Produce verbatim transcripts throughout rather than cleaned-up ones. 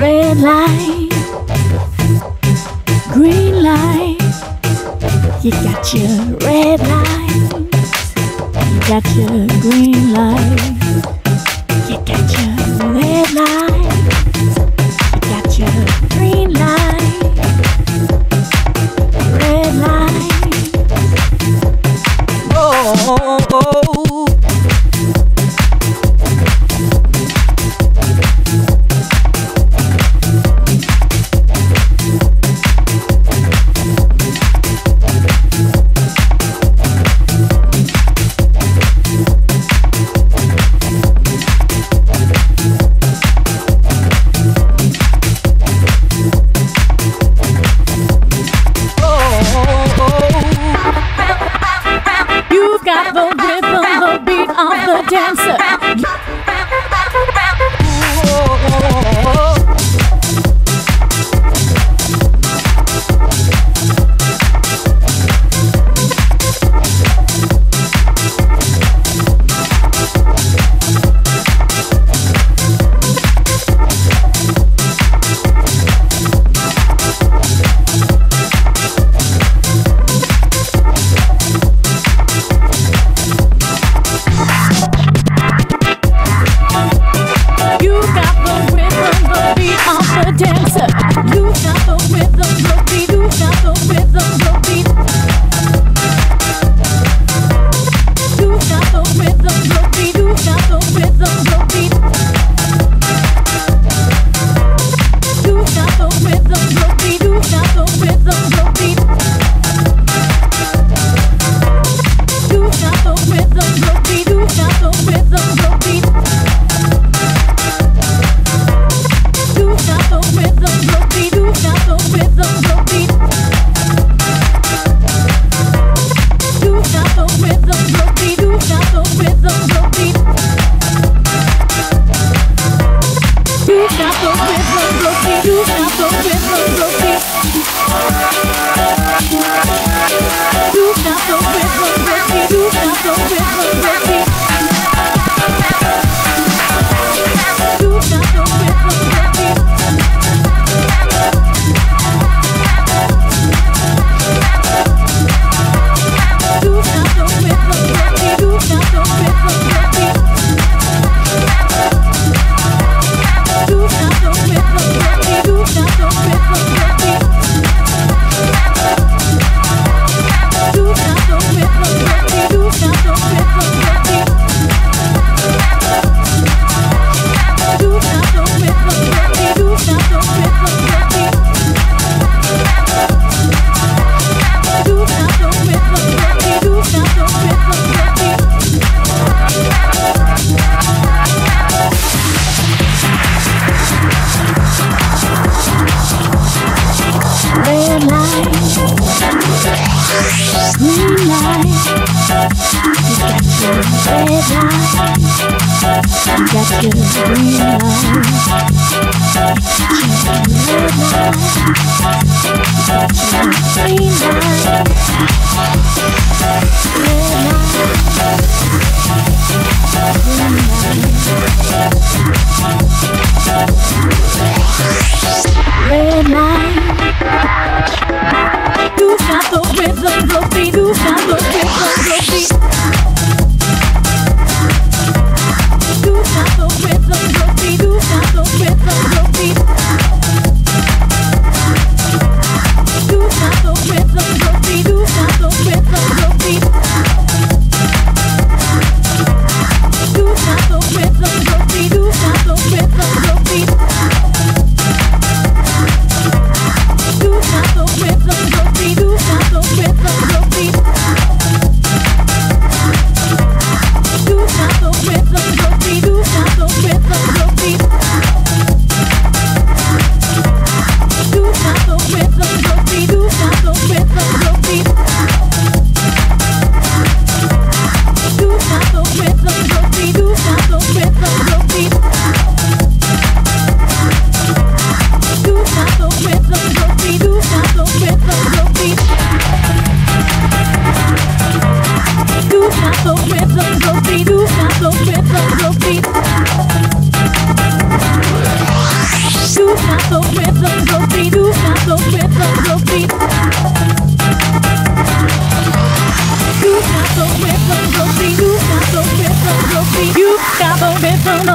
Red light, green light. You got your red light, you got your green light, you got your red light, you got your green light, red light. Oh, oh, oh. Got the rhythm, the beat of the dancer.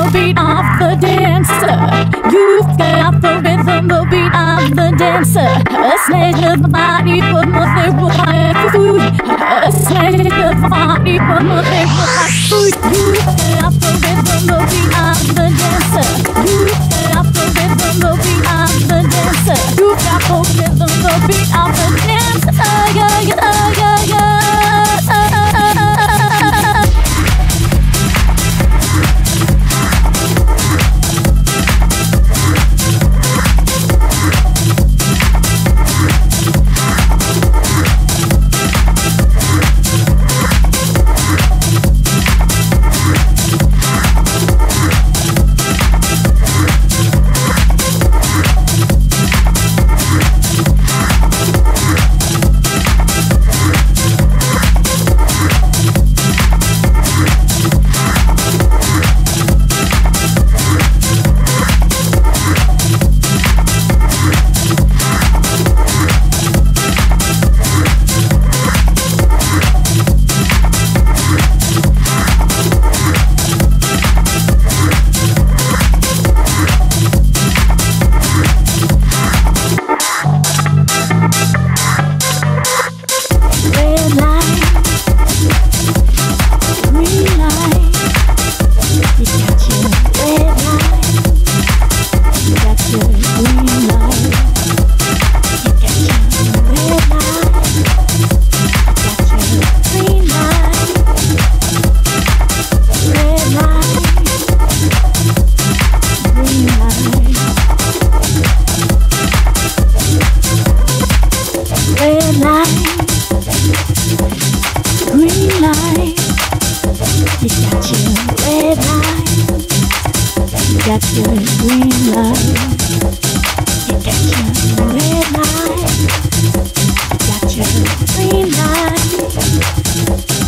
the beat of the dancer. You've got the rhythm, the beat of the dancer. A smash of the body, but nothing will like food. A smash of the body, but nothing will like food. You've got the rhythm, the beat of the dancer. You've got the rhythm, the beat of the dancer. You've got the rhythm, the beat of the dancer. Yeah, yeah, yeah, yeah. Green light, you got your red light, you got your green light, you got your red light, you got your green light.